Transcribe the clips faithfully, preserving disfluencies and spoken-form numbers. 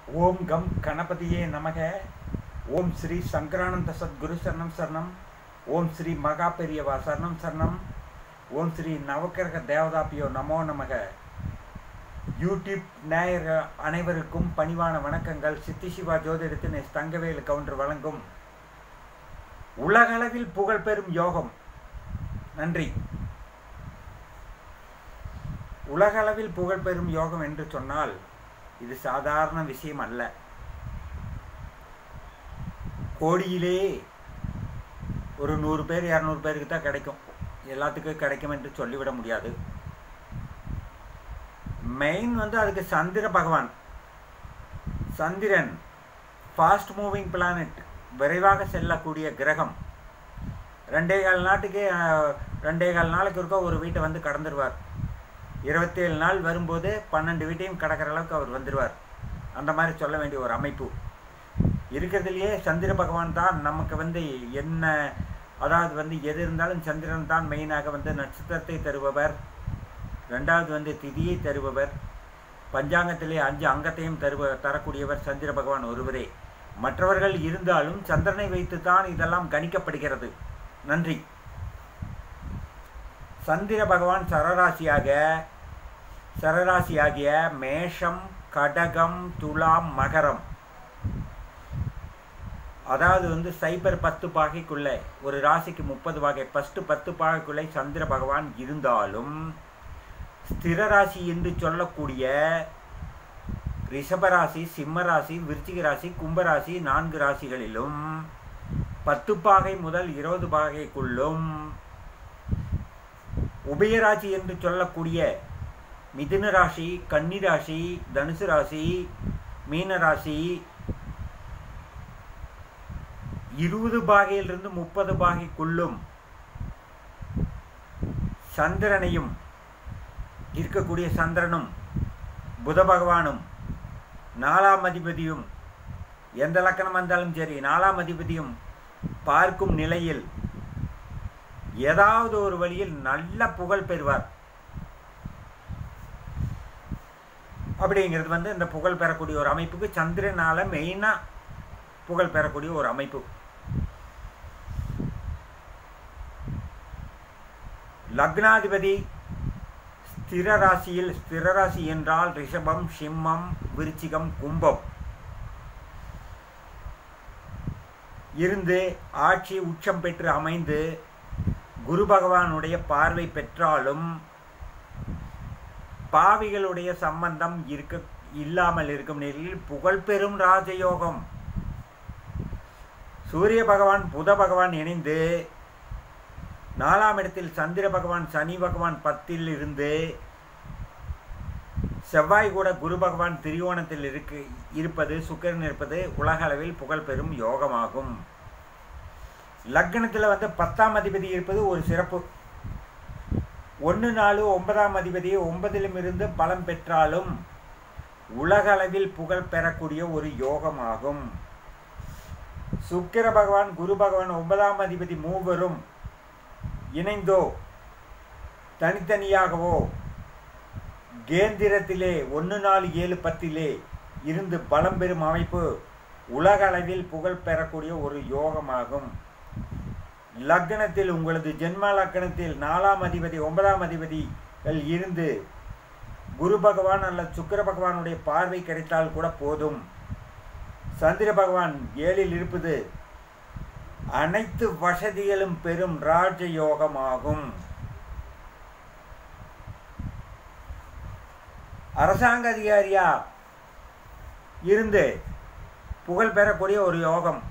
ஓம் come கணபதியே நமக. ஓம் ஸ்ரீ சங்கரானந்த சத்குரு சரணம் சரணம். ஓம் ஸ்ரீ மகா பெரியவா சரணம் சரணம். ஓம் ஸ்ரீ நவக்கிரக தேவதாபியோ நமோ நமக. யூடியூப் நேயர் அனைவருக்கும் பணிவான வணக்கங்கள். சித்தி சிவா ஜோதிடத்தின் எஸ் தங்கவேலு கவுண்டர் வழங்கும் உலகளவில் புகழ்பெறும் யோகம். நன்றி. உலகளவில் புகழ்பெறும் யோகம் என்று சொன்னால் இது சாதாரண விஷயம் அல்ல. கோடியிலே ஒரு நூறு பேர் இரநூறு பேருக்கு தான் கிடைக்கும், எல்லாத்துக்கும் கிடைக்கும் என்று சொல்லிவிட முடியாது. மெயின் வந்து அதுக்கு சந்திர பகவான். சந்திரன் ஃபாஸ்ட் மூவிங் பிளானட், விரைவாக செல்லக்கூடிய கிரகம். ரெண்டே கால் நாட்டுக்கு ரெண்டே கால் நாளைக்கு இருக்க ஒரு வீட்டை வந்து கடந்துருவார். இருபத்தேழு நாள் வரும்போது பன்னெண்டு வீட்டையும் கடக்கிற அளவுக்கு அவர் வந்துடுவார். அந்த மாதிரி சொல்ல வேண்டிய ஒரு அமைப்பு இருக்கிறதுலையே சந்திர பகவான் தான் நமக்கு வந்து என்ன, அதாவது வந்து எது இருந்தாலும் சந்திரன் தான் மெயினாக வந்து நட்சத்திரத்தை தருபவர். ரெண்டாவது வந்து திதியை தருபவர். பஞ்சாங்கத்திலே அஞ்சு அங்கத்தையும் தருவ தரக்கூடியவர் சந்திர பகவான் ஒருவரே. மற்றவர்கள் இருந்தாலும் சந்திரனை வைத்து தான் இதெல்லாம் கணிக்கப்படுகிறது. நன்றி. சந்திர பகவான் சரராசியாக சரராசியாகிய மேஷம், கடகம், துலாம், மகரம், அதாவது வந்து சைபர் பத்து பாகைக்குள்ளே ஒரு ராசிக்கு முப்பது பாகை, ஃபஸ்ட்டு பத்து பாகைக்குள்ளே சந்திர பகவான் இருந்தாலும் ஸ்திர ராசி என்று சொல்லக்கூடிய ரிஷபராசி, சிம்மராசி, விருச்சிக ராசி, கும்பராசி நான்கு ராசிகளிலும் பத்து பாகை முதல் இருபது பாகைக்குள்ளும் உபயராசி என்று சொல்லக்கூடிய மிதுன ராசி, கன்னி ராசி, தனுசு ராசி, மீன ராசி இருபது பாகையிலிருந்து முப்பது பாகைக்குள்ளும் சந்திரனையும் இருக்கக்கூடிய சந்திரனும் புத பகவானும் நாலாம் அதிபதியும் எந்த லக்கணம் வந்தாலும் சரி நாலாம் அதிபதியும் பார்க்கும் நிலையில் ஏதாவது ஒரு வழியில் நல்ல புகழ் பெறுவார். அப்படிங்கிறது வந்து இந்த புகழ் பெறக்கூடிய ஒரு அமைப்புக்கு சந்திரனால மெயினாக புகழ் பெறக்கூடிய ஒரு அமைப்பு. லக்னாதிபதி ஸ்திர ராசியில், ஸ்திர ராசி என்றால் ரிஷபம், சிம்மம், விருச்சிகம், கும்பம் இருந்து ஆட்சி உச்சம் பெற்று அமைந்து குரு பகவானுடைய பார்வை பெற்றாலும் பாவிகளுடைய சம்பந்தம் இருக்க இல்லாமல் இருக்கும் நிலையில் புகழ்பெறும் ராஜயோகம். சூரிய பகவான் புத பகவான் இணைந்து நாலாம் இடத்தில் சந்திர பகவான் சனி பகவான் பத்தில் இருந்து செவ்வாய் கூட குரு பகவான் திரியோணத்தில் இருக்கு இருப்பது சுக்கிரன் இருப்பது உலக அளவில் புகழ்பெறும் யோகமாகும். லக்னத்தில் வந்து பத்தாம் அதிபதி இருப்பது ஒரு சிறப்பு. ஒன்று நாலு ஒன்பதாம் அதிபதி ஒன்பதிலும் இருந்து பலம் பெற்றாலும் உலக அளவில் புகழ் பெறக்கூடிய ஒரு யோகமாகும். சுக்கிர பகவான் குரு பகவான் ஒன்பதாம் அதிபதி மூவரும் இணைந்தோ தனித்தனியாகவோ கேந்திரத்திலே ஒன்று நாலு ஏழு பத்திலே இருந்து பலம் பெறும் அமைப்பு உலக அளவில் புகழ் பெறக்கூடிய ஒரு யோகமாகும். லக்னத்தில் உங்களது ஜென்ம லக்னத்தில் நாலாம் அதிபதி ஒன்பதாம் அதிபதிகள் இருந்து குரு பகவான் அல்லது சுக்கிர பகவானுடைய பார்வை கிடைத்தால் கூட போதும். சந்திர பகவான் ஏழில் இருப்பது அனைத்து வசதிகளும் பெறும் ராஜயோகமாகும். அரசாங்க அதிகாரியா இருந்து புகழ் பெறக்கூடிய ஒரு யோகம்.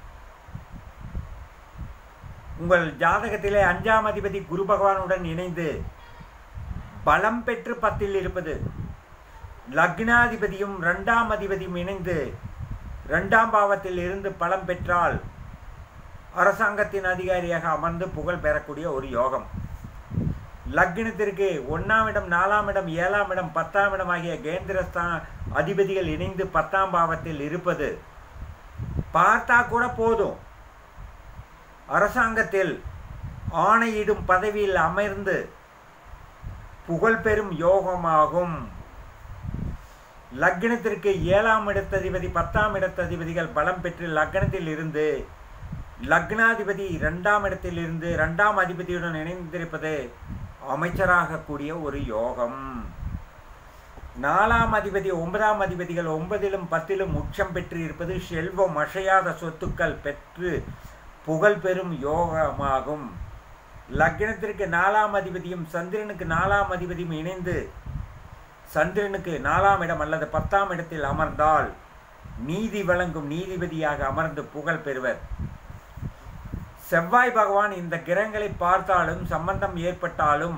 உங்கள் ஜாதகத்திலே அஞ்சாம் அதிபதி குரு பகவானுடன் இணைந்து பலம் பெற்று பத்தில் இருப்பது, லக்னாதிபதியும் இரண்டாம் அதிபதியும் இணைந்து இரண்டாம் பாவத்தில் இருந்து பலம் பெற்றால் அரசாங்கத்தின் அதிகாரியாக அமர்ந்து புகழ் பெறக்கூடிய ஒரு யோகம். லக்னத்திற்கு ஒன்றாம் இடம், நாலாம் இடம், ஏழாம் இடம், பத்தாம் இடம் ஆகிய கேந்திரஸ்தான் அதிபதிகள் இணைந்து பத்தாம் பாவத்தில் இருப்பது பார்த்தா கூட போதும். அரசாங்கத்தில் ஆணையிடும் பதவியில் அமர்ந்து புகழ்பெறும் யோகமாகும். லக்னத்திற்கு ஏழாம் இடத்ததிபதி பத்தாம் இடத்ததிபதிகள் பலம் பெற்று லக்னத்தில் இருந்து லக்னாதிபதி இரண்டாம் இடத்தில் இருந்து இரண்டாம் அதிபதியுடன் இணைந்திருப்பது அமைச்சராக கூடிய ஒரு யோகம். நாலாம் அதிபதி ஒன்பதாம் அதிபதிகள் ஒன்பதிலும் பத்திலும் உச்சம் பெற்று இருப்பது செல்வம் அசையாத சொத்துக்கள் பெற்று புகழ் பெறும் யோகமாகும். லக்னத்திற்கு நாலாம் அதிபதியும் சந்திரனுக்கு நாலாம் அதிபதியும் இணைந்து சந்திரனுக்கு நாலாம் இடம் அல்லது பத்தாம் இடத்தில் அமர்ந்தால் நீதி வழங்கும் நீதிபதியாக அமர்ந்து புகழ் பெறுவர். செவ்வாய் பகவான் இந்த கிரகங்களை பார்த்தாலும் சம்பந்தம் ஏற்பட்டாலும்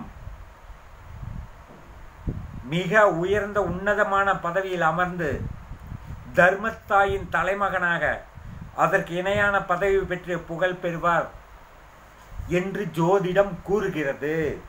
மிக உயர்ந்த உன்னதமான பதவியில் அமர்ந்து தர்மத்தாயின் தலைமகனாக அதற்கு இணையான பதவி பெற்று புகழ் பெறுவார் என்று ஜோதிடம் கூறுகிறது.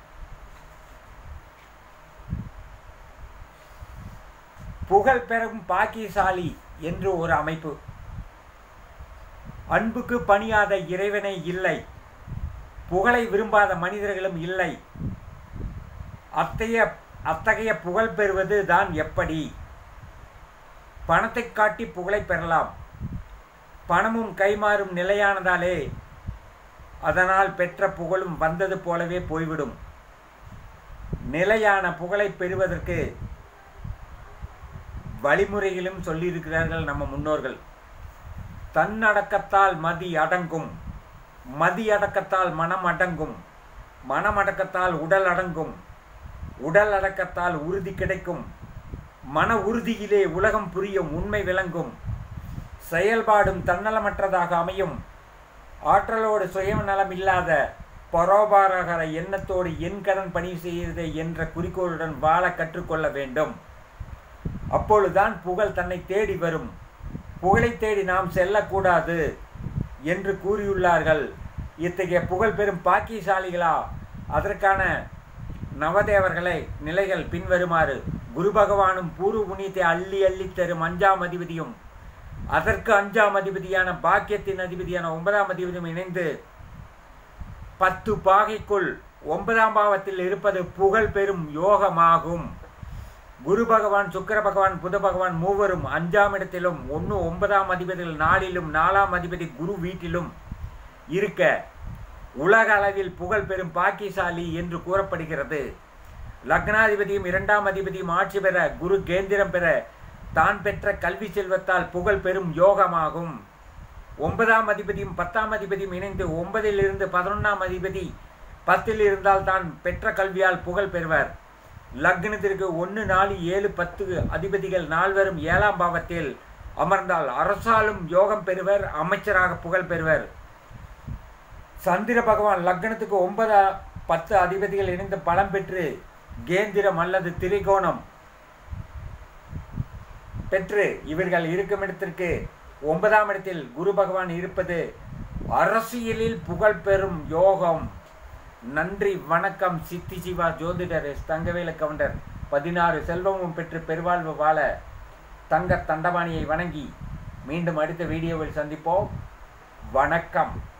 புகழ் பெறும் பாக்கியசாலி என்று ஒரு அமைப்பு. அன்புக்கு பணியாத இறைவனை இல்லை, புகழை விரும்பாத மனிதர்களும் இல்லை. அத்தகைய அத்தகைய புகழ் பெறுவது தான் எப்படி? பணத்தை காட்டி புகழை பெறலாம். பணமும் கைமாறும் நிலையானதாலே அதனால் பெற்ற புகழும் வந்தது போலவே போய்விடும். நிலையான புகழை பெறுவதற்கு வழிமுறைகளும் சொல்லியிருக்கிறார்கள் நம்ம முன்னோர்கள். தன்னடக்கத்தால் மதி அடங்கும், மதி அடக்கத்தால் மனம் அடங்கும், மனம் அடக்கத்தால் உடல் அடங்கும், உடல் அடக்கத்தால் உறுதி கிடைக்கும், மன உறுதியிலே உலகம் புரியும், உண்மை விளங்கும், செயல்பாடும் தன்னலமற்றதாக அமையும், ஆற்றலோடு சுயநலம் இல்லாத பரோபாரகர எண்ணத்தோடு என் கடன் பணி செய்கிறது என்ற குறிக்கோளுடன் வாழ கற்றுக்கொள்ள வேண்டும். அப்பொழுதுதான் புகழ் தன்னை தேடி வரும். புகழை தேடி நாம் செல்லக்கூடாது என்று கூறியுள்ளார்கள். இத்தகைய புகழ் பெறும் பாக்கியசாலிகளா? அதற்கான நவதேவர்களை நிலைகள் பின்வருமாறு. குரு பகவானும் பூர்வ புண்ணியத்தை அள்ளி அள்ளி தரும் அஞ்சாம் அதிபதியும் அதற்கு அஞ்சாம் அதிபதியான பாக்கியத்தின் அதிபதியான ஒன்பதாம் அதிபதியும் இணைந்து பத்து பாகைக்குள் ஒன்பதாம் பாவத்தில் இருப்பது புகழ் பெறும் யோகமாகும். குரு பகவான் சுக்கிர பகவான் புத பகவான் மூவரும் அஞ்சாம் இடத்திலும் ஒன்று ஒன்பதாம் அதிபதிகள் நாளிலும் நாலாம் அதிபதி குரு வீட்டிலும் இருக்க உலக அளவில் புகழ் பெறும் பாக்கியசாலி என்று கூறப்படுகிறது. லக்னாதிபதியும் இரண்டாம் அதிபதியும் ஆட்சி பெற குரு கேந்திரம் பெற தான் பெற்ற கல்வி செல்வத்தால் புகழ் பெறும் யோகமாகும். ஒன்பதாம் அதிபதியும் பத்தாம் அதிபதியும் இணைந்து ஒன்பதில் இருந்து பதினொன்றாம் அதிபதி பத்தில் இருந்தால் தான் பெற்ற கல்வியால் புகழ் பெறுவர். லக்னத்திற்கு ஒன்று நாலு ஏழு பத்து அதிபதிகள் நால்வரும் ஏழாம் பாவத்தில் அமர்ந்தால் அரசாலும் யோகம் பெறுவர், அமைச்சராக புகழ் பெறுவர். சந்திர பகவான் லக்னத்துக்கு ஒன்பது பத்து அதிபதிகள் இணைந்து பலம் பெற்று கேந்திரம் அல்லது திரிகோணம் பெற்று இவர்கள் இருக்கும் இடத்திற்கு ஒன்பதாம் இடத்தில் குரு பகவான் இருப்பது அரசியலில் புகழ் பெறும் யோகம். நன்றி, வணக்கம். சித்தி சிவா ஜோதிடர் எஸ் தங்கவேலு கவுண்டர். பதினாறு செல்வமும் பெற்று பெருவாழ்வு வாழ தங்க தண்டபாணியை வணங்கி மீண்டும் அடுத்த வீடியோவில் சந்திப்போம். வணக்கம்.